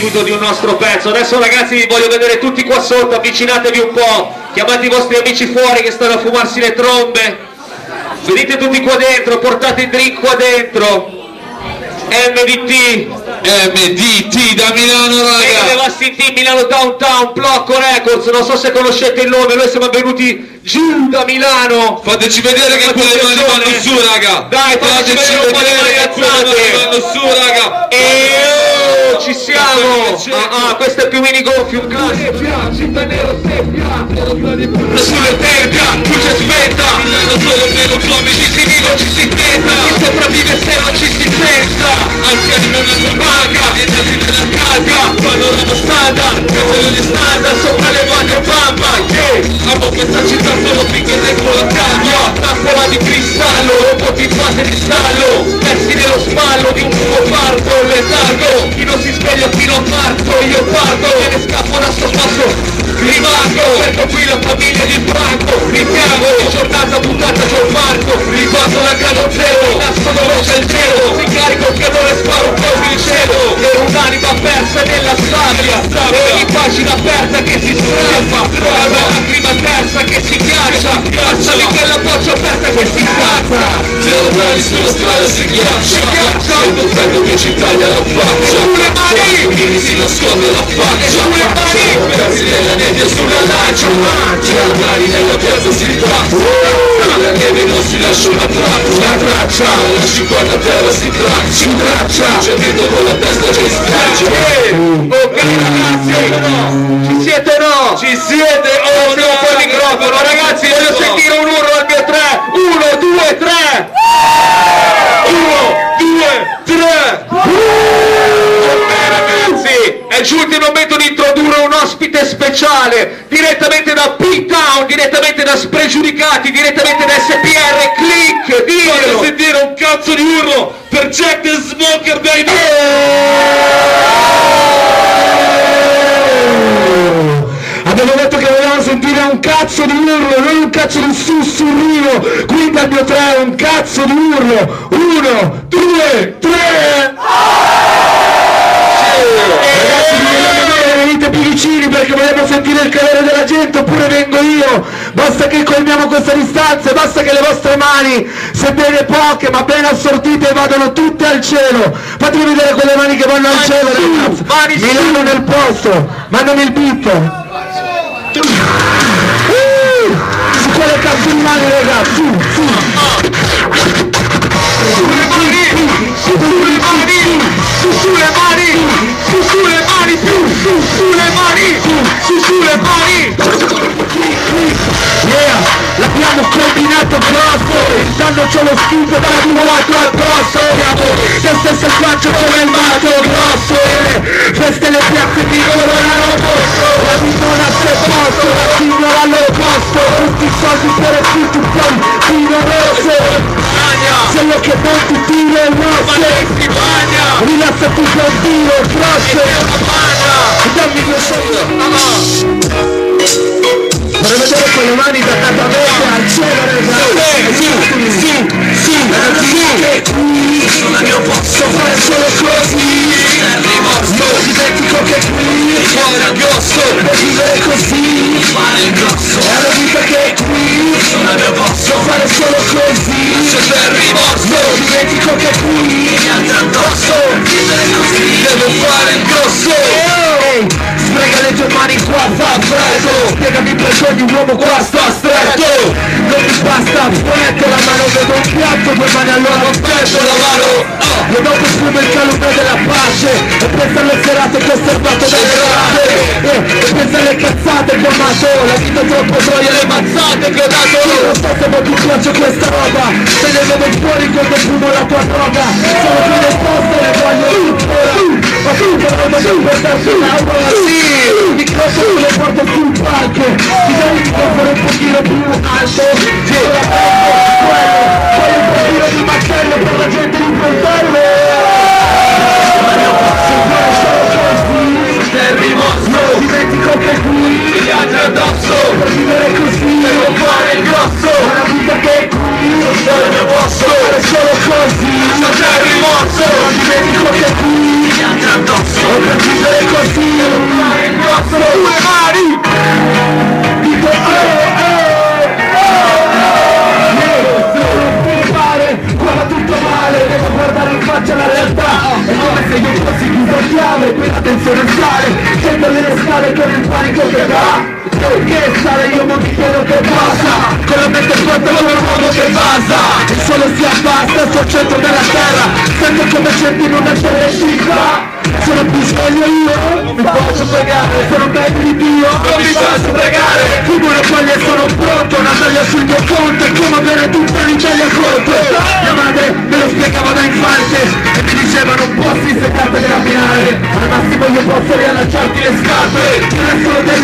seguito di un nostro pezzo. Adesso ragazzi vi voglio vedere tutti qua sotto, avvicinatevi un po', chiamate i vostri amici fuori che stanno a fumarsi le trombe, venite tutti qua dentro, portate il drink qua dentro. MDT da Milano, raga. Devasti Team Milano Downtown, Blocco Records, non so se conoscete il nome, noi siamo venuti giù da Milano. Fateci vedere che quelle mani vanno su, raga. Dai, fateci vedere che quelle mani vanno su, raga. Ci siamo. Questo è più mini gonfio, un gas. Sulle tempia, luce spenta. Milano solo meno come ci si vive, ci si tenta. Chi sopravvive se non ci si pensa. Anziani non hanno paga, vietati nella calca. Panorama standard, castello di standard. Sopra le mani a bamba, yeah. Amo questa città solo finché tengo la calma. Tappola di cristallo, robotizzate di stallo. Persi nello spallo di un copardo, letargo. Chi non si sveglia fino a marzo, io parto. E ne scappo da sto passo, rimango. Perdo qui la famiglia di Franco. Ripiango, giornata buttata sul marco. Ribato la grado zero, nasco dove c'è il cielo. Si carico il cannone, sparo un po' il cielo. Ero un'anima persa nella sabbia. E ogni pagina aperta che si strappa. Una lacrima terza che si ghiaccia. Passami quella boccia aperta che si scazza. Zero mani sulla strada si ghiaccia. Sento un freddo che ci taglia la faccia. Sulle mani si nasconde la faccia. Sulle mani pezzi della nebbia sulla lancia. Giornali nella piazza si traccia. La neve non si lascia una traccia. La 50 terra si traccia. C'è dentro con la testa che schiaccia. Ok ragazzi, ci siete o no? Ci siete o no? Un po' il microfono ragazzi, voglio sentire un urlo al mio 3. 1, 2, 3. 1, 2, 3. Ragazzi, è giunto il momento di introdurre un ospite speciale direttamente da P-Town, direttamente da Spregiudicati, direttamente da SPR Click. Voglio sentire un cazzo di urlo per Jack the Smoker, baby. Abbiamo detto che volevamo sentire un cazzo di urlo, non un cazzo di sussurrino, quindi al mio 3 un cazzo di urlo. 1, 2, 3. Ragazzi, venite più vicini perché vogliamo sentire il calore della gente, oppure vengo io. Basta che colmiamo questa distanza, basta che le vostre mani, sebbene poche ma ben assortite, vadano tutte al cielo. Fatemi vedere quelle mani che vanno al cielo, ragazzi. Milano nel posto, mandami il beat. Su quelle cazzo di mani, ragazzi, Sulle mani, sulle mani, sulle mani, sulle mani, sulle mani, sulle mani. Yeah, l'abbiamo combinato grosso, danno c'ho lo schifo da dimolato addosso. Testa e selvaggio come il mato grosso. Feste le piazze di colorano posto. La vittoria se posto, la signora all'opposto. Tutti i soldi per il tutto poi fino rosso. Quello che non ti tiro il rosso. Rilassati per Dio, grosso. Dammi due soldi. Vorrei vedere quelle mani da catavete al cielo, ragazzi. Non ne posso fare solo così. Non dimentico che qui fuori addosso per vivere così. Fare il grosso È la vita che è qui. Non ne posso fare solo così. C'è per rimorso Non dimentico che qui mi alza addosso vivere così devo fare il grosso. Sprega le tue mani qua, fa freddo. Spiegami perché ogni uomo qua sta stretto. Non mi basta, metto la mano, vedo un piatto, due mani allora non prendo la mano. E dopo sfumo il calore della pace. E pensa alle serate che ho osservato dalle rate. E pensa alle cazzate che ho amato. La vita è troppo troia, le mazzate che ho dato. Non so se ti piace questa roba. Se ne vedo fuori quando fumo la tua droga. Sono qui nel posto e voglio tutto. Ma tu non devi portarsi un'aula. Sì, il microfono lo porto sul palco. Ti dai il microfono un pochino più alto. Sì, poi un pochino di martello per la gente di portarlo. Non dimentico che qui gli altri addosso per vivere così devo fare il grosso. Una vita che è qui Non ne posso fare solo così. c'è il rimorso. Non dimentico che qui gli altri addosso per vivere così con il panico che va. Che sale io non ti chiedo che passa, con la mente forte come un uomo che basa. Il sole si abbassa sul centro della terra, sento come senti in una terra. Sono più sveglio io, non mi posso pregare. Sono meglio di Dio, non mi posso pregare. Fumo le foglie e sono pronto, una taglia sul mio conto. È come avere tutta l'Italia contro. Mia madre me lo spiegava da infante e mi diceva non posso insegnarti a camminare. Al massimo io posso riallacciarti le scarpe. Il resto lo devi